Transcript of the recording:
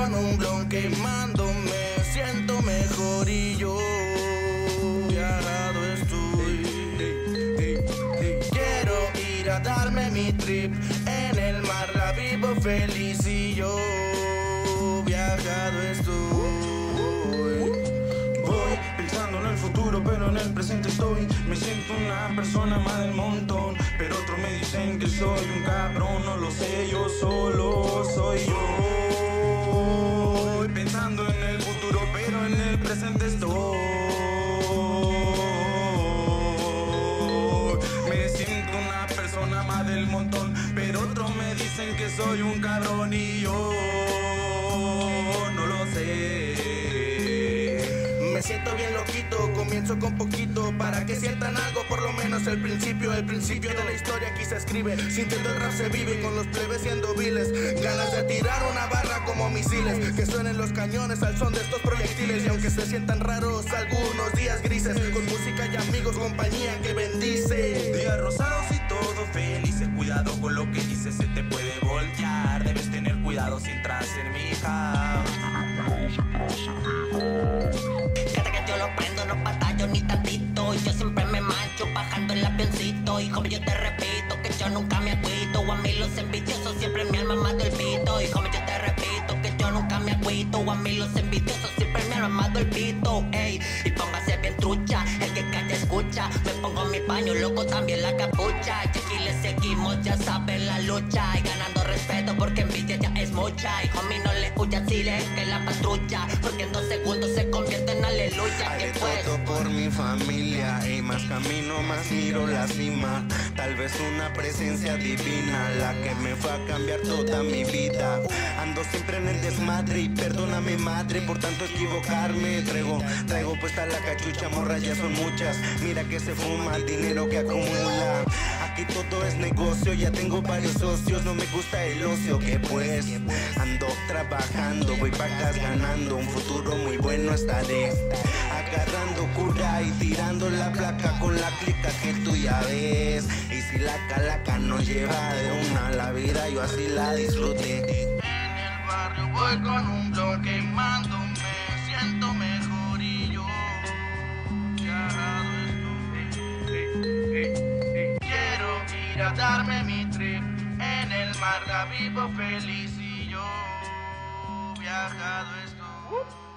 con un blon quemándome, siento mejor y yo viajado estoy. Quiero ir a darme mi trip, en el mar la vivo feliz y yo viajado estoy. Voy pensando en el futuro, pero en el presente estoy. Me siento una persona más del montón, pero otros me dicen que soy un cabrón. No lo sé, yo solo soy yo. Voy pensando en el futuro, pero en el presente estoy. Me siento una persona más del montón, pero otros me dicen que soy un cabrón y yo no lo sé. Me siento bien loquito, comienzo con poquito para que sientan algo, por lo menos el principio de la historia aquí se escribe. Sintiendo el rap se vive con los plebes siendo viles, ganas de tirar una barra como misiles, que suenen los cañones al son de estos proyectiles. Y aunque se sientan raros algunos días grises, con música y amigos, compañía que bendice. Días rosados y todo felices, cuidado con lo que dices, se te puede voltear. Debes tener cuidado sin trascender, mija. Cada que yo lo prendo no batallo ni tantito. Yo siempre me mancho bajando el avioncito. Y joven yo te repito que yo nunca me agüito. A mí los envidiosos siempre mi alma más del pito. Y joven yo te repito que yo nunca me agüito. A mí los envidiosos siempre mi alma más del pito. Ey, y póngase bien trucha, el que calla escucha. Me pongo mi paño, loco también la capucha. Y aquí le seguimos, ya saben la lucha. Y ganando respeto porque envidia ya es mucha. Y homie no le huya si le que la patrulla, porque en 2 segundos se convierte en aleluya. Haré todo por mi familia, y más camino, más miro la cima. Tal vez una presencia divina, la que me fue a cambiar toda mi vida. Ando siempre en el desmadre y perdóname madre por tanto equivocarme. Traigo puesta la cachucha, morras ya son muchas. Mira que se fuma el dinero que acumula. Aquí todo es negocio, ya tengo varios socios. No me gusta el ocio, que pues ando trabajando, voy vacas ganando. Un futuro muy bueno estaré, agarrando cura y tirando la placa con la clica que tú ya ves. Y si la calaca nos lleva de una a la vida, yo así la disfruté. En el barrio voy con un blon quemándome, siento mejor y yo viajado estoy. Quiero ir a darme mi trip, en el mar la vivo feliz y yo viajado estoy.